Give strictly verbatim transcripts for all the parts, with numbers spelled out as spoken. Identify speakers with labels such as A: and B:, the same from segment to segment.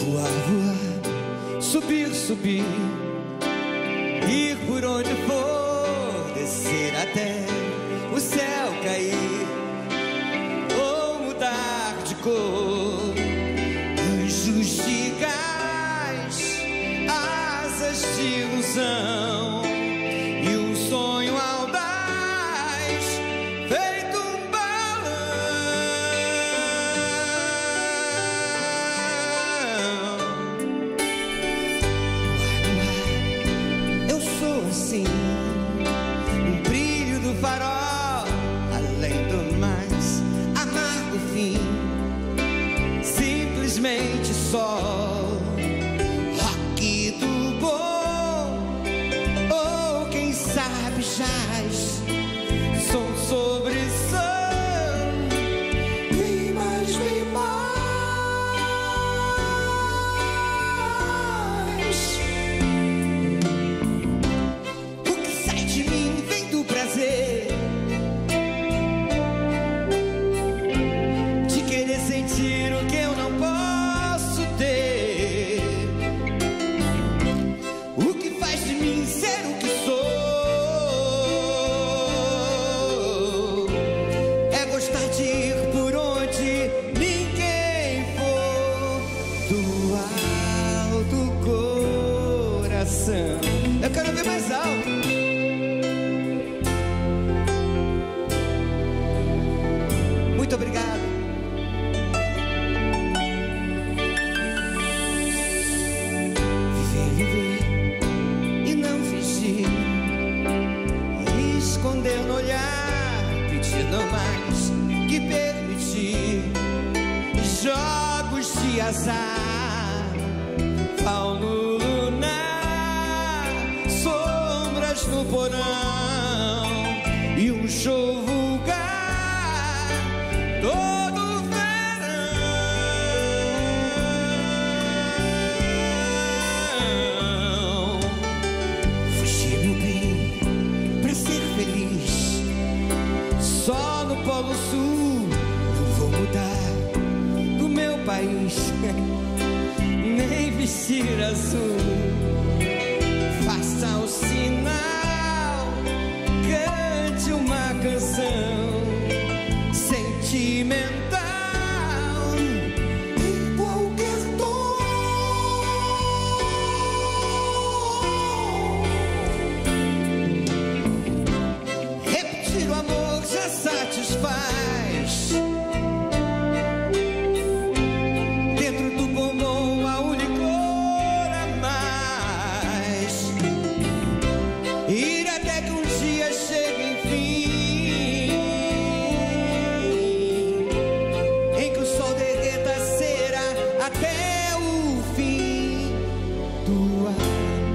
A: Voar, voar, subir, subir, ir por onde for, descer até o céu cair, ou mudar de cor. Anjos de gás, asas de ilusão, e um sonho audaz, feito um balão. Eu sou assim, um brilho do farol, além do mais amargo fim, simplesmente sol, rock do bom, ou quem sabe jazz, som sobre som, vem mais, vem mais. O que sai de mim vem do prazer de querer sentir o que eu não posso ter. O que faz de mim ser o que sou é gostar de ir por onde ninguém for, do alto coração. Eu quero ver mais alto. Muito obrigado. Viver, viver e não fingir, esconder no olhar, pedir não mais que permitir. Jogos de azar, fauno lunar, sombras no porão e um show vulgar todo verão. Fugir meu bem pra ser feliz, só no Polo Sul. Não vou mudar do meu país, nem vestir azul. Faça o sinal, cante uma canção sentimental em qualquer tom. Repetir o amor já satisfaz. Dentro do bombom há um licor a mais. Ir até que um dia chegue enfim, em que o sol derreta a cera até o fim do ar.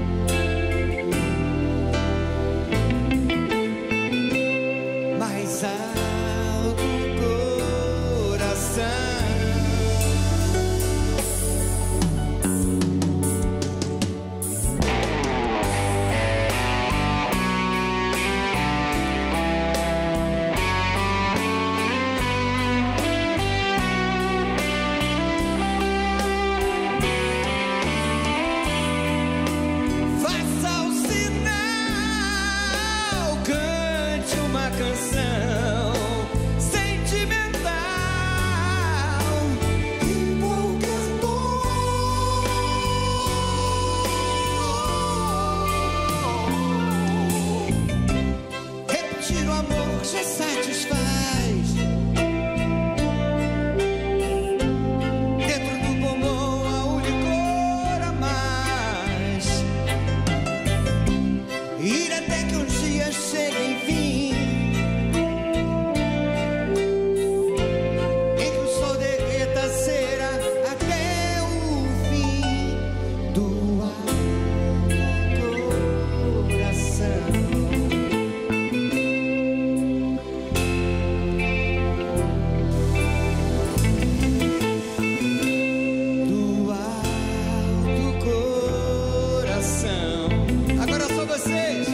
A: Mais alto coração. Faça o sinal, cante uma canção sentimental em qualquer tom. Repetir o amor já satisfaz. Dentro do bombom há um licor a mais. Ir até que um dia chegue enfim, em que o sol derreta a cera até o fim do alto coração. Do alto coração. Agora só vocês.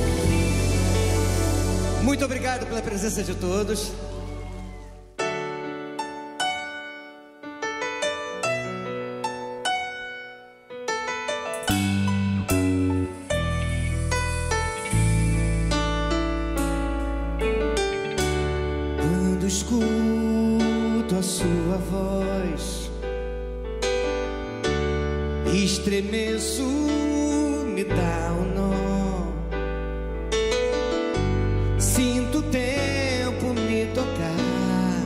A: Muito obrigado pela presença de todos. sua voz, estremeço, me dá um nó. Sinto o tempo me tocar,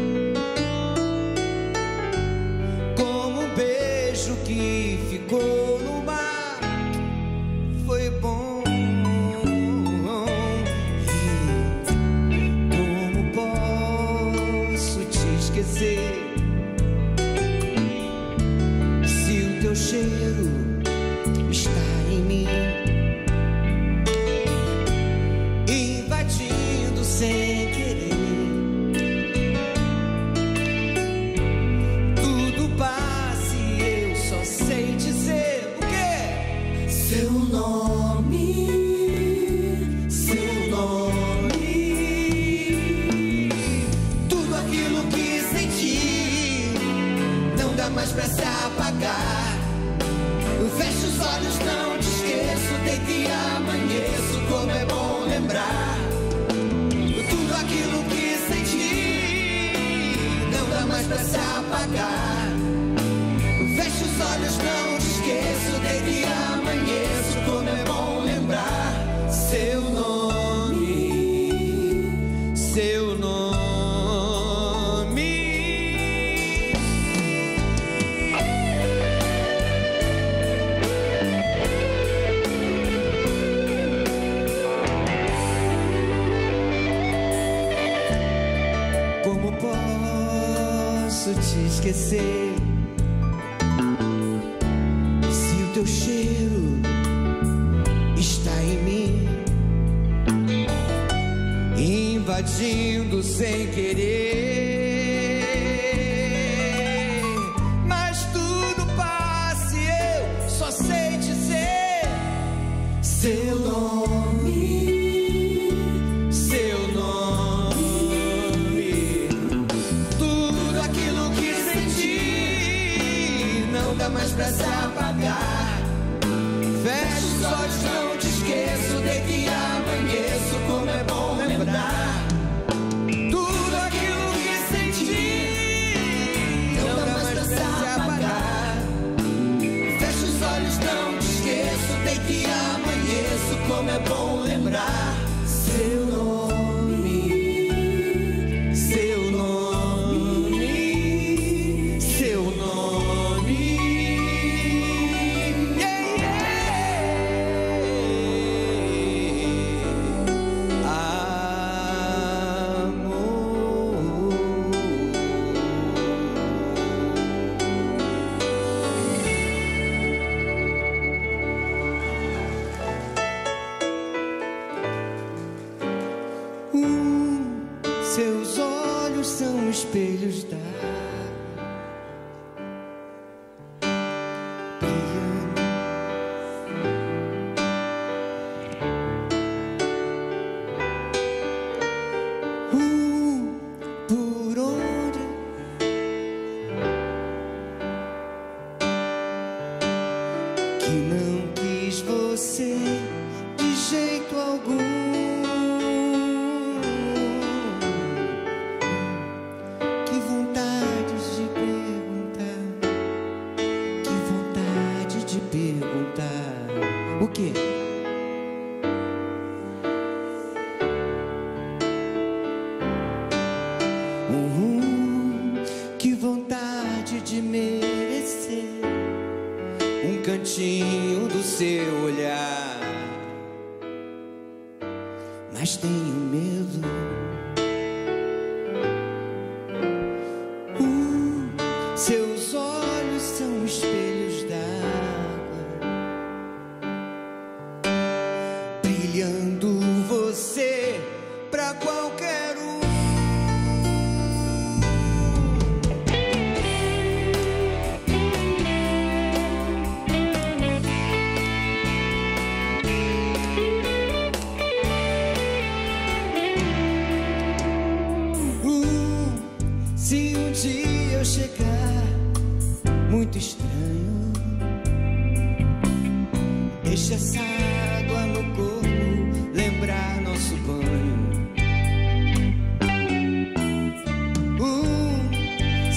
A: como um beijo que ficou no mar. Foi bom. Se o teu cheiro está em mim, invadindo sem querer, tudo passa e eu só sei dizer o quê? Seu nome, seu nome. Tudo aquilo que senti não dá mais pra se apagar. Fecho os olhos, não te esqueço, deito e amanheço, como é bom lembrar. Tudo aquilo que senti não dá mais pra se apagar. Fecho os olhos, não te esqueço, deito e amanheço, como é bom lembrar. Seu nome, seu nome. Posso te esquecer se o teu cheiro está em mim, invadindo sem querer. Mas tudo passa e eu só sei dizer seu nome, seu nome. Não dá mais pra se apagar. Fecho os olhos, não te esqueço, deito e amanheço, como é bom lembrar. Tudo aquilo que senti não dá mais pra se apagar. Fecho os olhos, não te esqueço, deito e amanheço, como é bom lembrar. Seu nome, seu nome, seu nome. Seus olhos são espelhos da uh, por onde que não quis você de jeito algum. O quê? Uhum, que vontade de merecer um cantinho do seu olhar. Mas tenho medo. Uhum, seus olhos são espelhos d'água, brilhando você pra qualquer um. Uh, se um dia eu chegar muito estranho, deixa essa água no corpo lembrar nosso banho. Uh,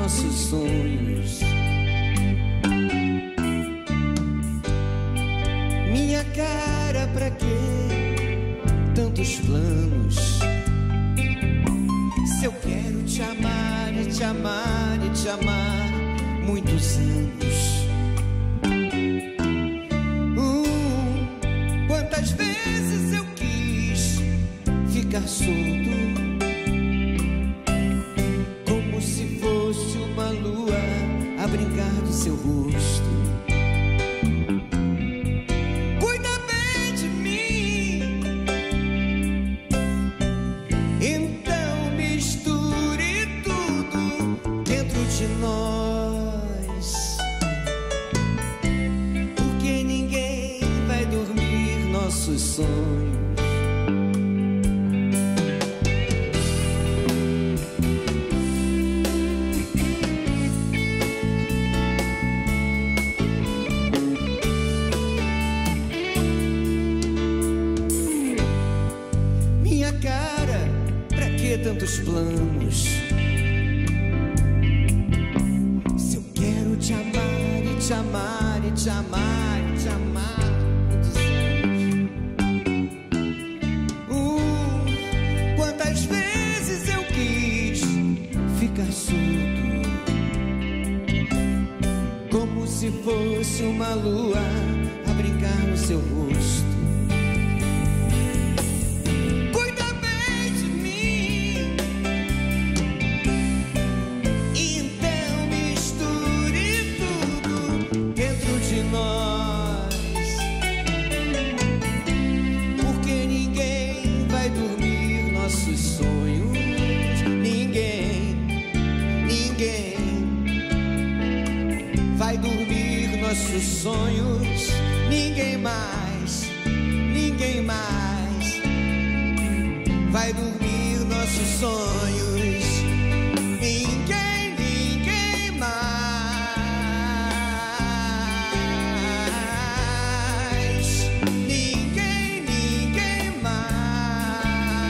A: nossos sonhos. Minha cara, pra quê tantos planos? Se eu quero te amar e te amar e te amar muitos anos. Hum, quantas vezes eu quis ficar solto, como se fosse uma lua a brincar do seu rosto. Cuida bem de mim, então misture tudo dentro de nós, porque ninguém vai dormir nossos sonhos. Tantos planos. Se eu quero te amar e te amar e te amar e te amar muitos anos. Uh, quantas vezes eu quis ficar solto, como se fosse uma lua a brincar no seu rosto. Nossos sonhos, ninguém mais, ninguém mais vai dormir nossos sonhos, ninguém, ninguém mais, ninguém, ninguém mais.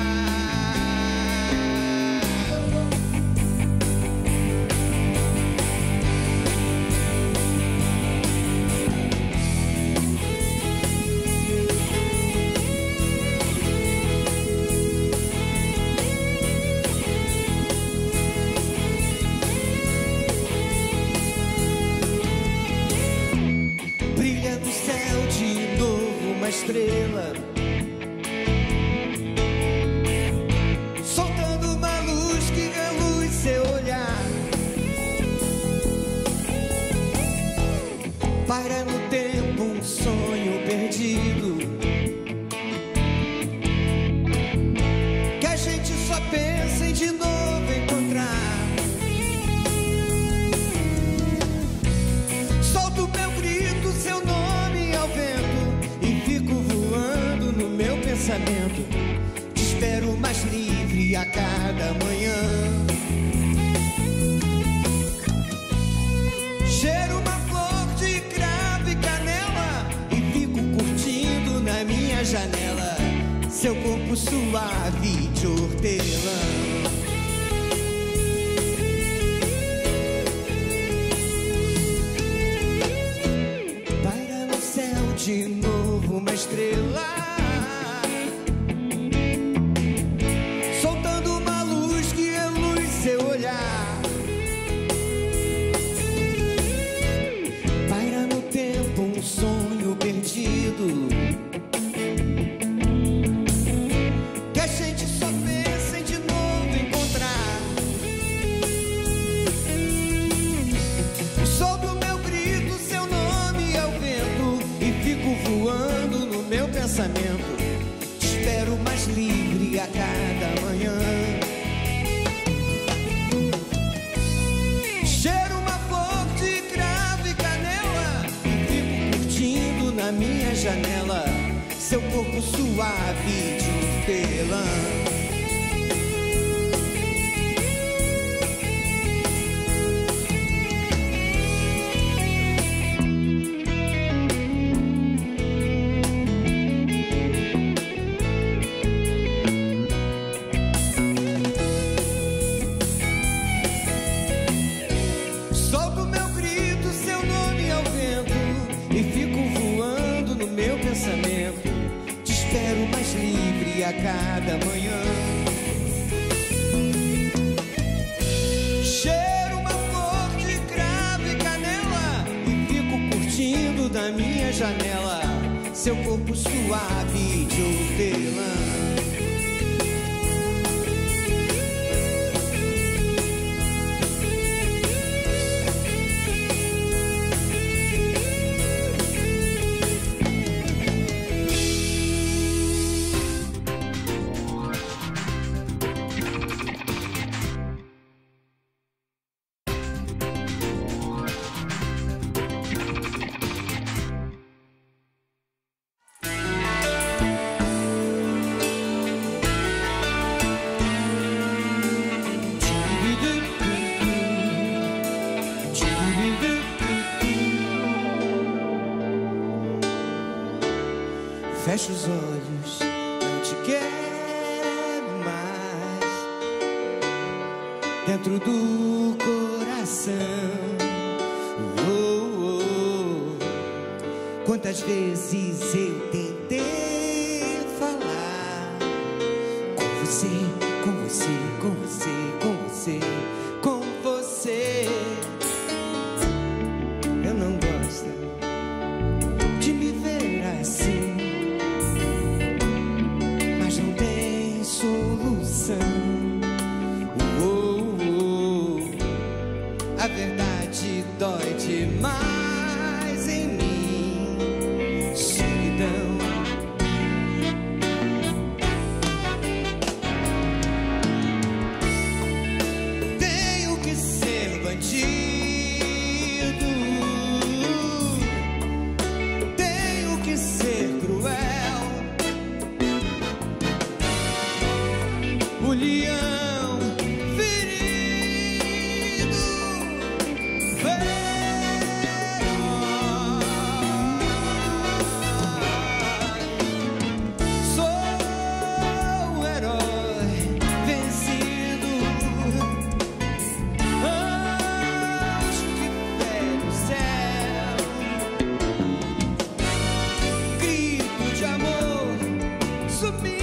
A: Estrela, soltando uma luz que reluz seu olhar, paira no tempo um sonho perdido, que a gente só pensa em de novo encontrar. Solto meu grito, seu nome ao vento, voando no meu pensamento. Te espero mais livre a cada manhã. Cheiro uma flor de cravo e canela e fico curtindo na minha janela seu corpo suave de hortelã. De novo uma estrela, soltando uma luz que reluz seu olhar, paira no tempo um sonho perdido, que a gente só pensa em de novo encontrar. Sob o meu grito, seu nome ao vento, fico voando no meu pensamento. Te espero mais livre a cada manhã. Cheiro uma flor de cravo e canela e fico curtindo na minha janela seu corpo suave de hortelã. na minha janela, seu corpo suave de hortelã. Fecha os olhos, não te quero mais dentro do coração. Oh, oh. Quantas vezes eu tentei falar com você, com você, com você, com você, com você. Eu não gosto de me ver assim, solução. Oh, oh. A verdade dói demais em mim. Solidão. Tenho que ser bandido, tenho que ser cruel. O leão ferido, sou o herói vencido. Anjo que pede o céu, grito de amor sumido.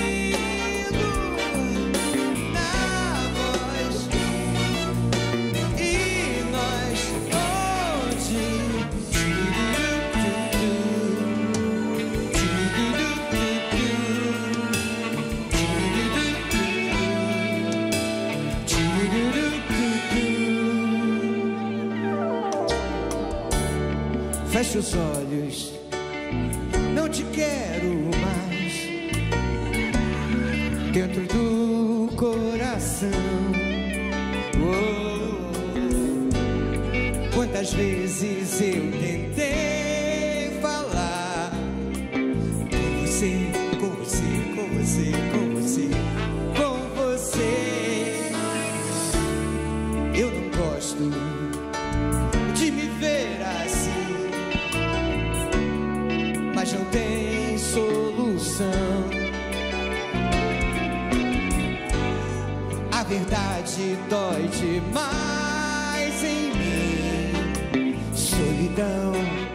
A: Fecha os olhos, não te quero mais dentro do coração. Oh, quantas vezes eu tentei falar com você, com você, com você, com você, com você. Eu não gosto de me ver assim, mas não tem solução. A verdade dói demais em mim. Solidão.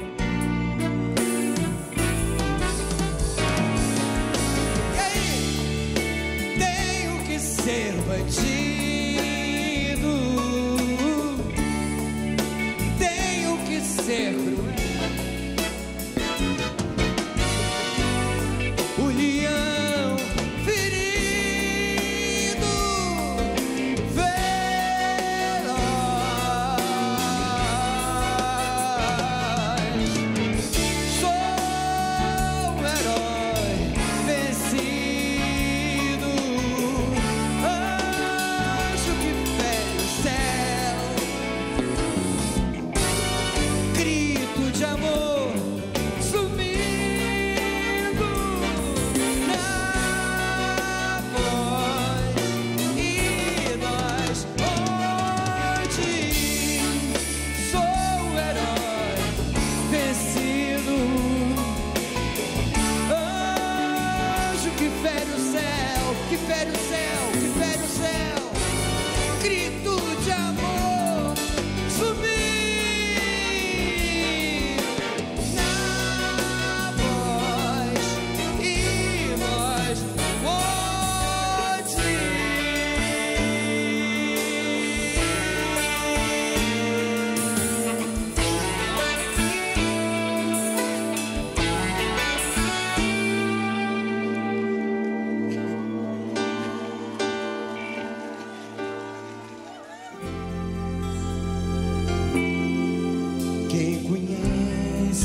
A: E aí? Tenho que ser bandido, tenho que ser cruel. O leão ferido, feroz.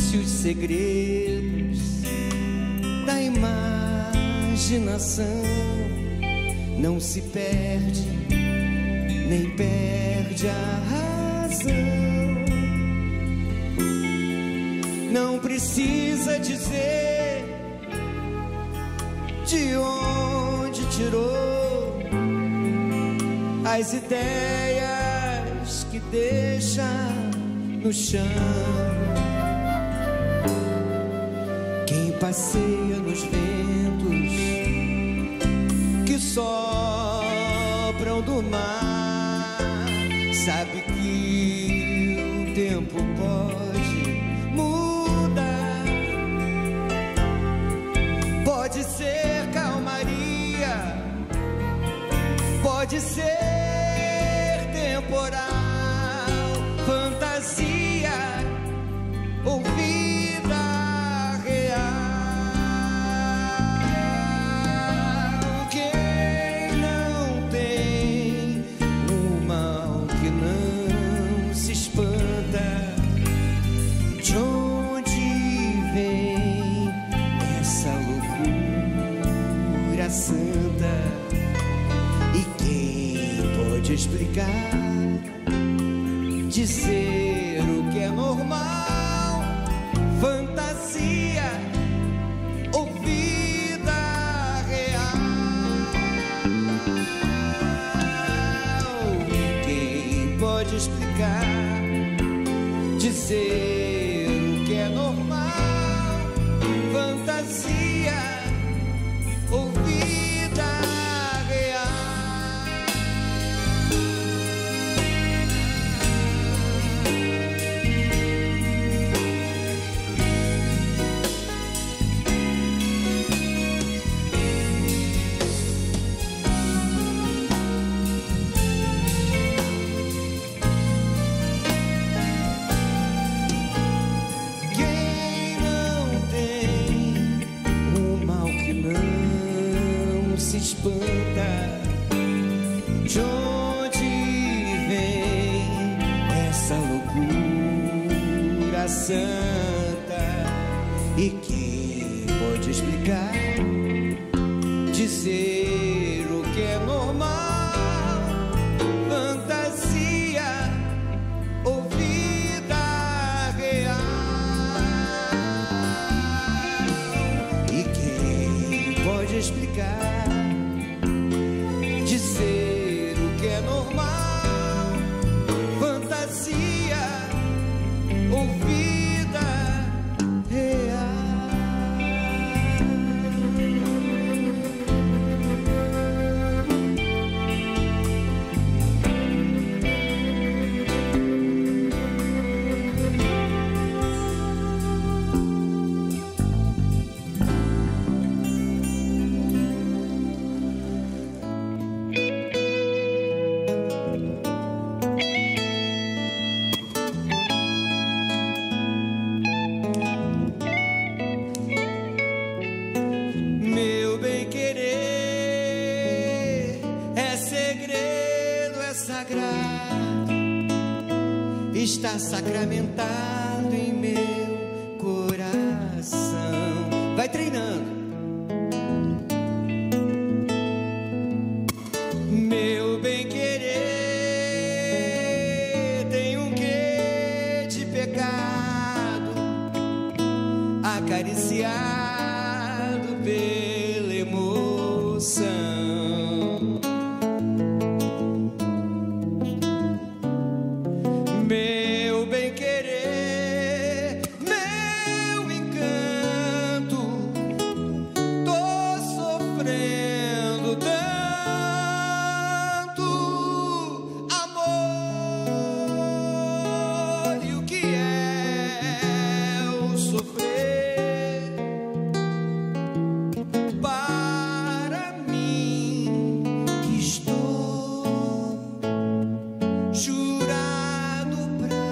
A: se os segredos da imaginação não se perde, nem perde a razão. Não precisa dizer de onde tirou as ideias que deixa no chão. Quem passeia nos ventos que sopram do mar sabe que o tempo pode mudar. Pode ser calmaria, pode ser temporal, fantasia ou vida real. Quem não tem um mal que não se espanta, de onde vem essa loucura santa? E quem pode explicar, dizer o que é normal, fantasia ou vida real? Quem pode explicar, dizer o que é normal, fantasia ou vida real? Espanta, de onde vem essa loucura santa? E quem pode explicar, dizer o que é normal, fantasia ou vida real? E quem pode explicar, dizer o que é normal, fantasia ou vida real? Está sacramentado em meu coração. Vai treinando. Meu bem-querer tem um quê de pecado, acariciado pela emoção. Meu bem-querer, meu encanto, tô sofrendo tanto amor. E o que é o sofrer para mim, que estou jurado pra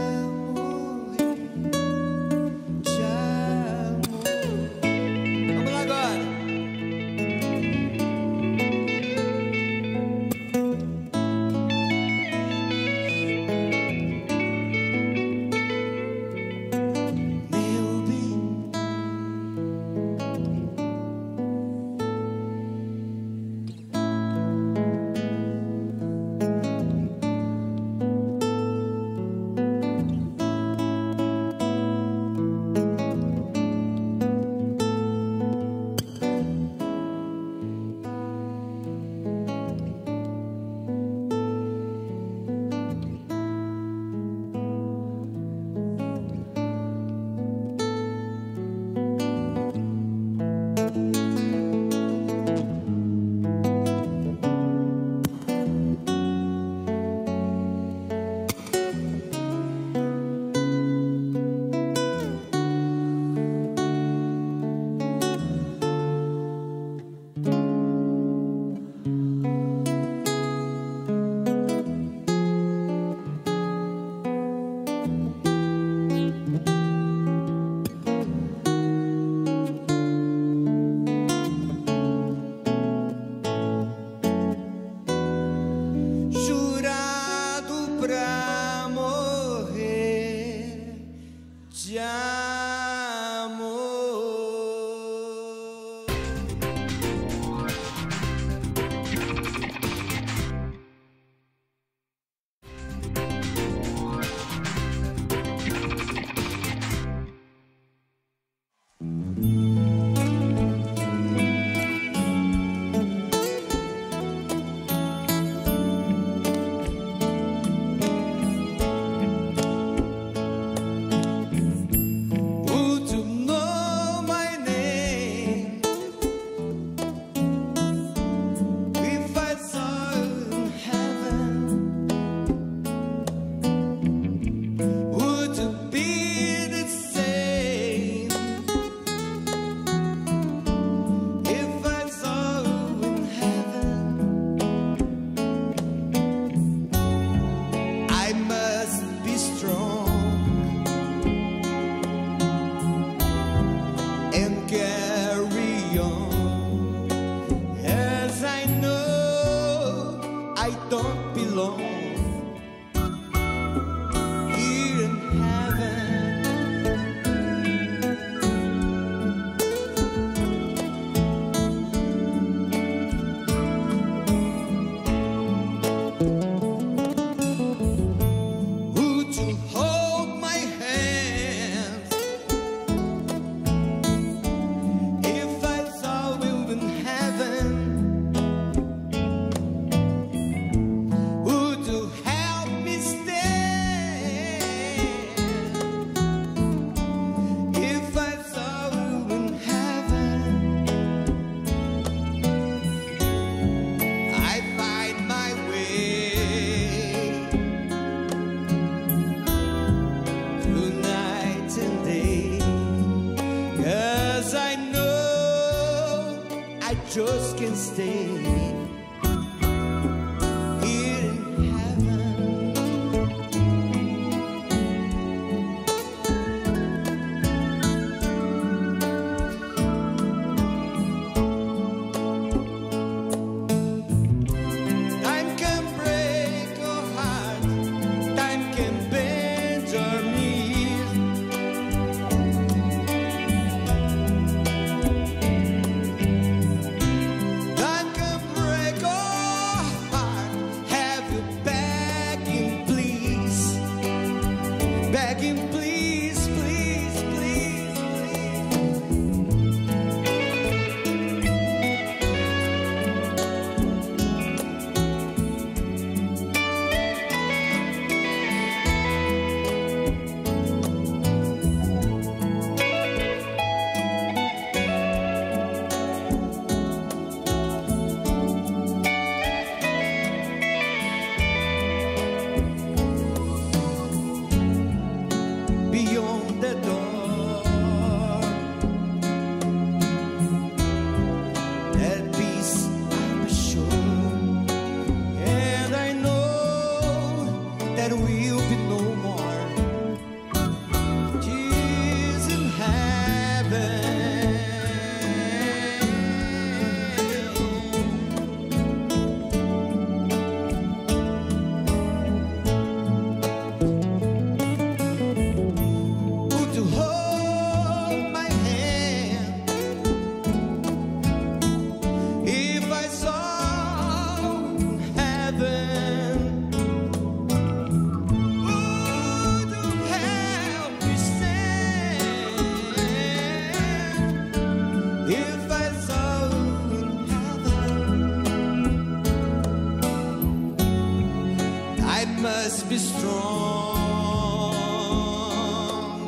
A: Just can't stay here in heaven. Time can break your heart, time can bend your knees. Time can break your heart, have you begging, please, begging, please, please, please, beyond the door, that peace I'm sure, and I know that will be no more tears in heaven. Would you hold my hand if I saw heaven? Would you help me stand if I saw heaven? I must be strong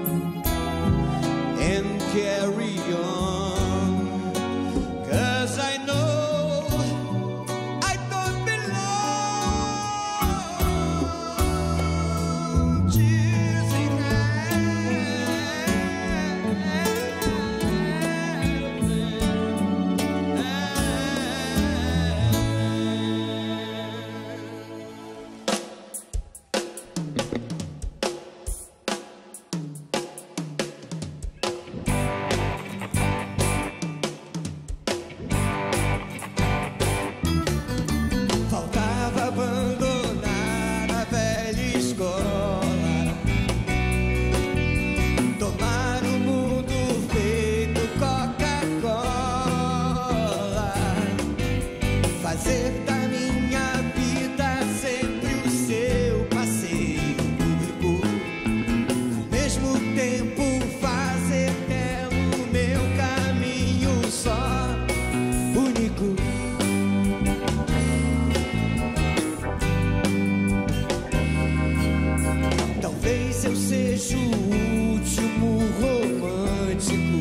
A: and carry on, 'cause I know I don't belong. Tears in Faltava abandonar a velha escola, tomar o mundo feito Coca-Cola, fazer da minha vida sempre o seu passeio público, ao mesmo tempo fazer dela o meu caminho só único. Talvez eu seja o último romântico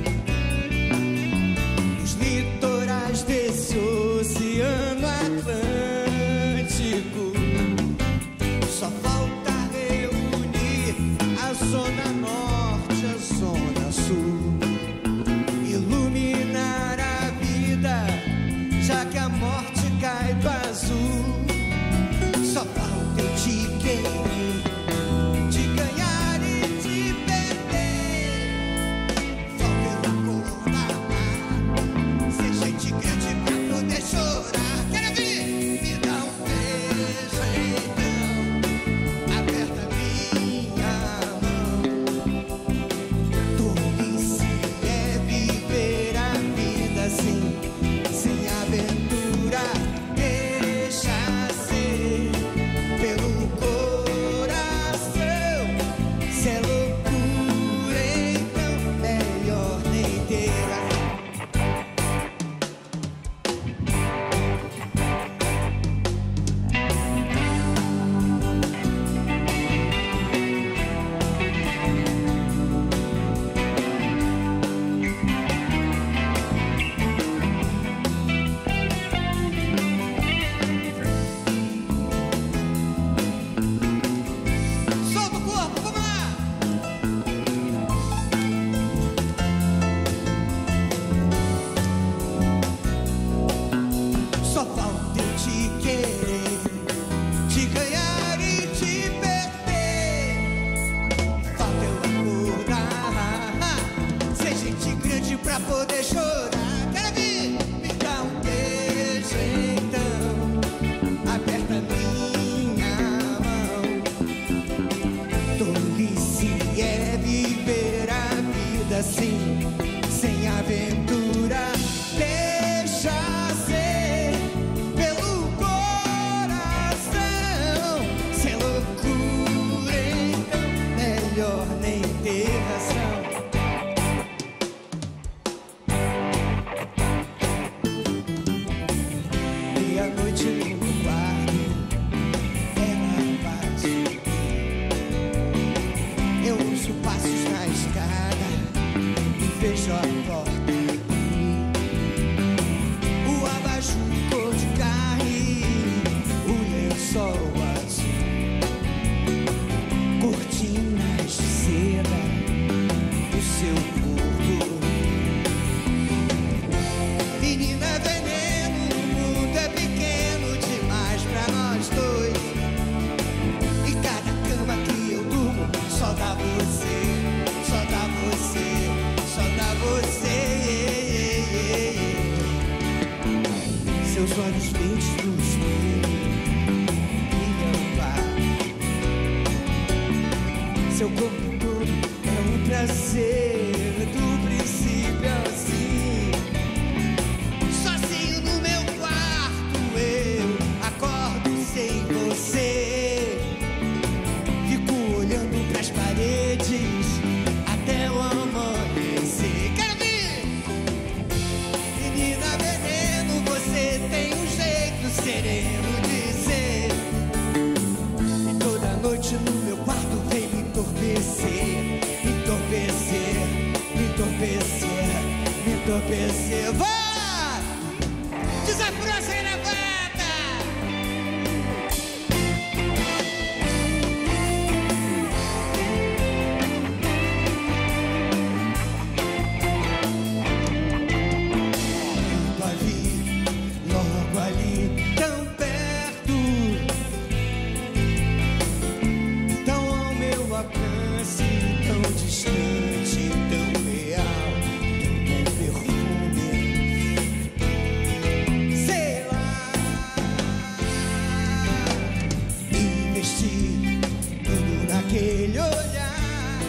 A: dos litorais desse oceano Atlântico. Só falta reunir a zona norte, a zona sul, iluminar a vida, já que a morte cai do azul. Só falta eu te querer, te ganhar e te Seu corpo todo é um prazer, do princípio ao fim. Sozinho no meu quarto eu acordo sem você. Fico olhando pras paredes até o amanhecer. Quero ver! Menina veneno, você tem um jeito sereno de ser. E toda noite no meu quarto vem me entorpecer, me entorpecer, me entorpecer, me entorpecer. Vai! Desafiou essa gravata! Logo ali, tão perto, tão ao meu alcance, tão distante, tão real, tão perfume, sei lá. Investi tudo naquele olhar.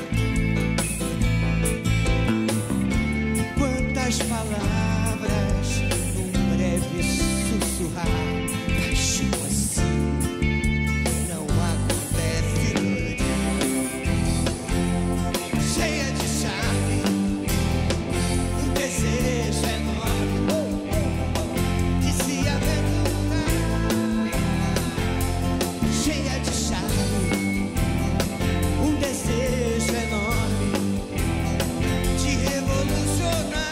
A: Quantas palavras num breve sussurrar. Paixão assim não acontece todo dia. Cheia de charme, um desejo enorme de se aventurar. Cheia de charme, um desejo enorme de revolucionar.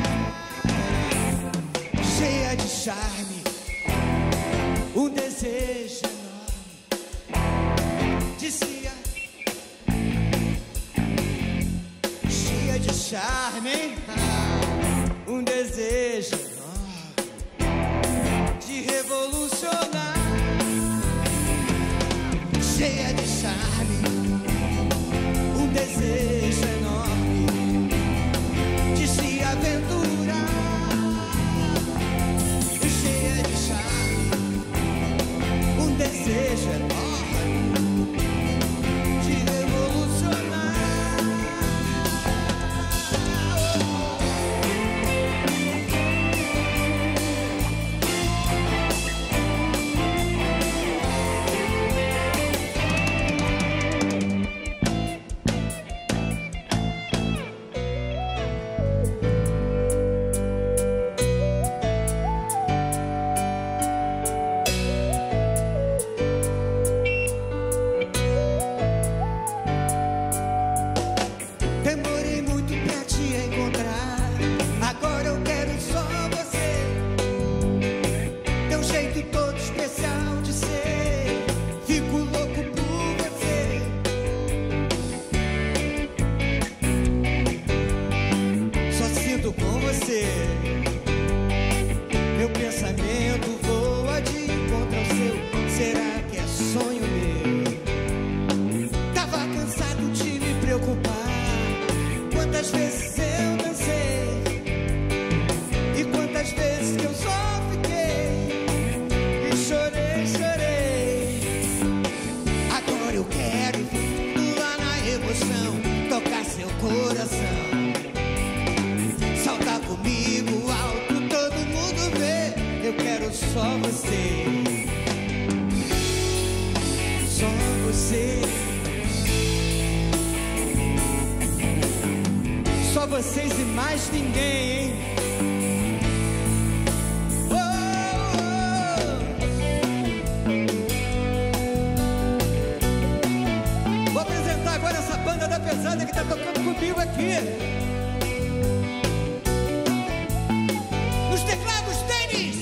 A: Cheia de charme, um desejo enorme de se a... Cheia de charme, um desejo enorme de revolucionar. Cheia de charme, um desejo enorme de se aventurar. Cheia de charme, um desejo enorme de revolucionar. Demorei muito pra te encontrar, agora eu quero só você. Teu jeito todo especial de ser, fico louco por você. Só sinto com você, meu pensamento voa de encontro ao seu. Será que é sonho meu? Tava cansado de me preocupar. Quantas vezes eu dancei e quantas vezes que eu só fiquei e chorei, chorei. Agora eu quero ir fundo lá na emoção, tocar seu coração, saltar comigo alto, todo mundo vê. Eu quero só você, só você. Só vocês e mais ninguém, hein? Oh, oh. Vou apresentar agora essa banda da pesada que tá tocando comigo aqui. Nos teclados, Tênis.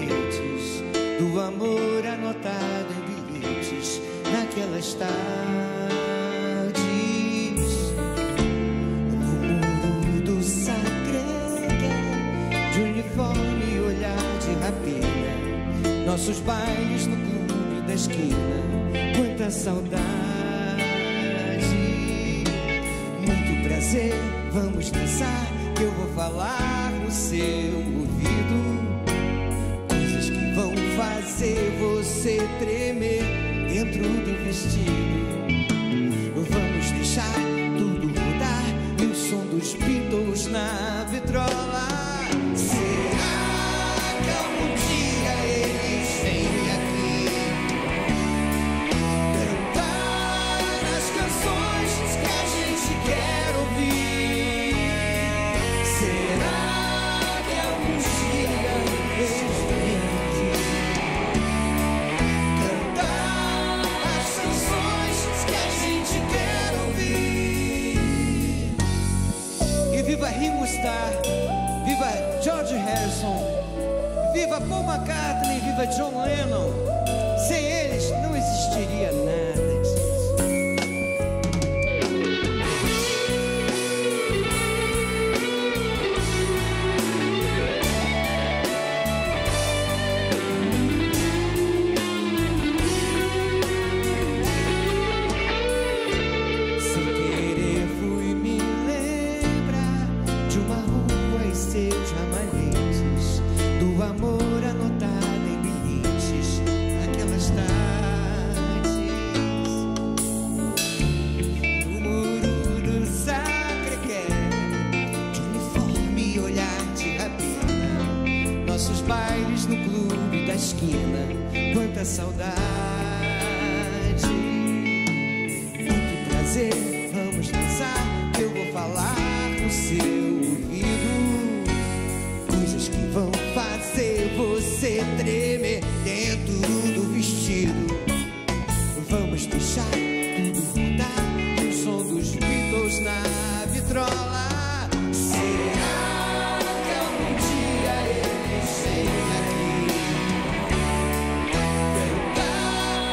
A: lembretes do amor anotado em bilhetes naquelas tardes. No muro do Sacré-Cœur, de uniforme e olhar de rapina, nossos bailes no clube da esquina, quanta saudade. Muito prazer, vamos dançar, que eu vou falar no seu ouvido coisas que vão fazer você tremer dentro do vestido. Vamos deixar tudo rodar e o som dos Beatles na vitrola. Será que algum dia eles vêm aqui cantar as canções que a gente quer ouvir? Será que algum dia eles vêm aqui cantar as canções que a gente quer ouvir? E viva Ringo Starr, viva George Harrison, viva Paul McCartney, viva John Lennon. Sem eles não existiria nada disso. Sem querer fui me lembrar de uma rua e seus ramalhetes, do amor anotado em bilhetes naquelas tardes. No muro do Sacré-Cœur, de uniforme e olhar de rapina, nossos bailes no clube da esquina, quanta saudade. Muito prazer, vamos dançar, que eu vou falar no seu ouvido coisas que vão fazer você tremer dentro do vestido. Vamos deixar tudo rodar o som dos Beatles na vitrola. Será que algum dia eles vêm aqui cantar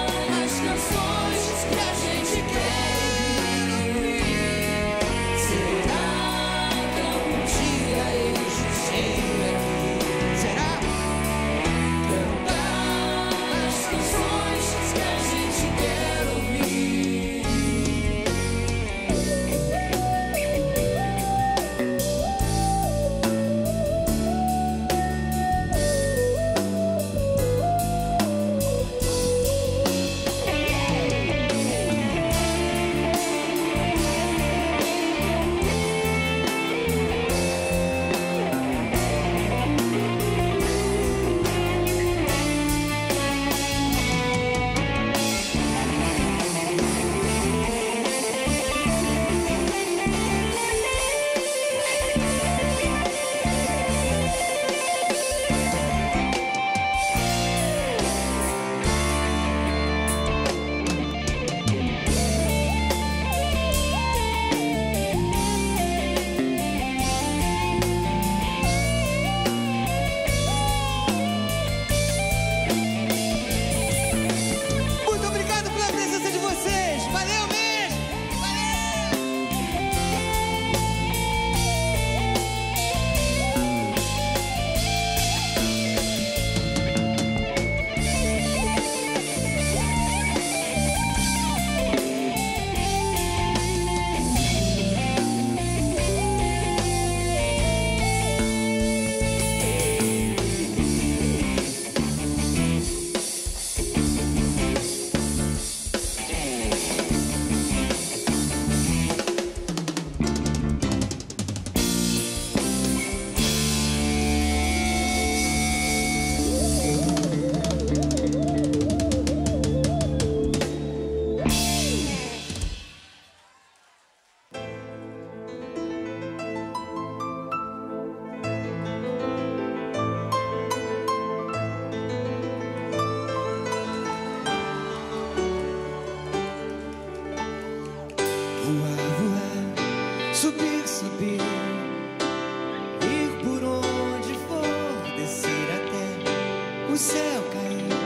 A: o céu cair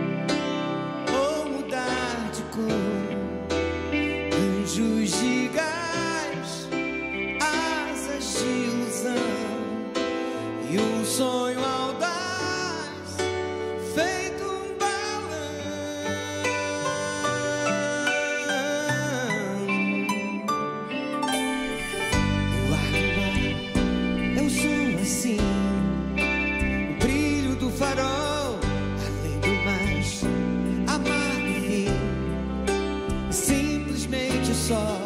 A: ou mudar de cor. Anjos de gás, asas de ilusão e um sonho audaz feito um balão. O ar do mar é um som assim, o brilho do farol, além do mais amargo fim, simplesmente só.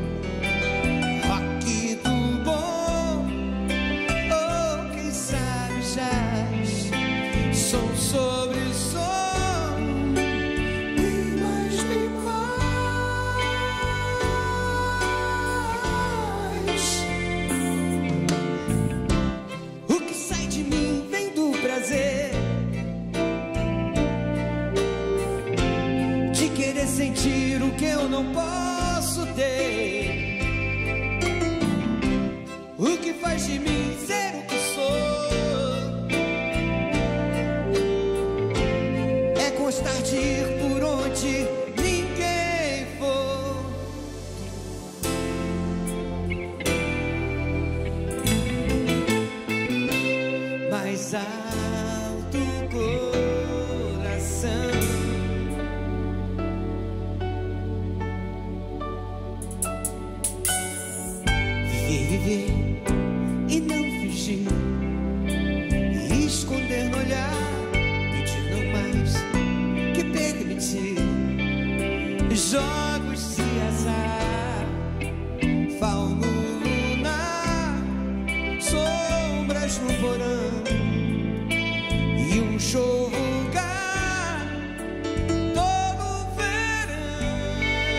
A: Rock do bom, ou quem sabe jazz, som sobre som, e mais me mais. O que sai de mim vem do prazer de querer sentir o que eu não posso ter. O que faz de mim ser o que sou é gostar de ir por onde ninguém for. Mais alto o coração, viver e não fingir, e esconder no olhar, pedir não mais que permitir. Jogos de azar, fauno lunar, sombras no porão e um show vulgar todo verão.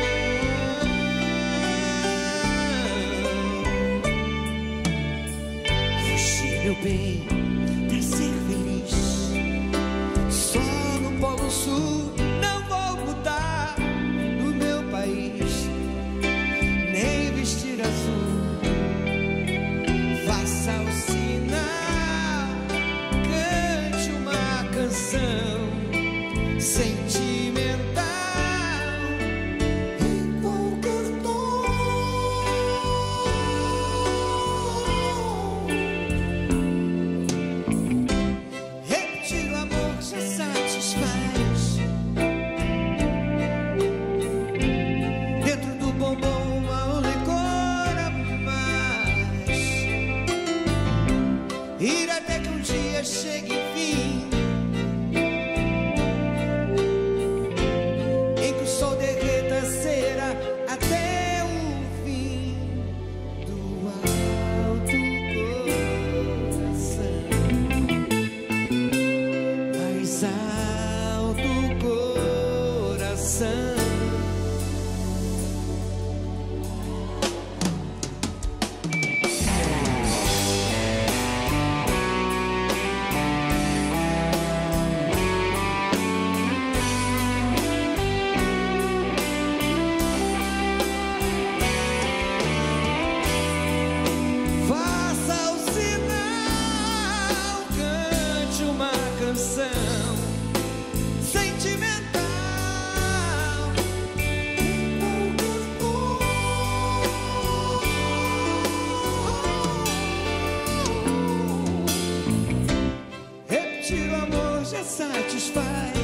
A: Fugir, meu bem, pra ser feliz, só no Polo Sul não vou mudar no meu país, nem vestir azul. Faça o sinal, cante uma canção sentimental em qualquer tom. Repetir o amor já satisfaz. Dentro do bombom há um licor a mais. Ir até que um dia chegue enfim, em que o sol derreta a cera até o fim do alto coração. Mais alto coração. Faça o sinal, cante uma canção sentimental. Repetir o amor já satisfaz.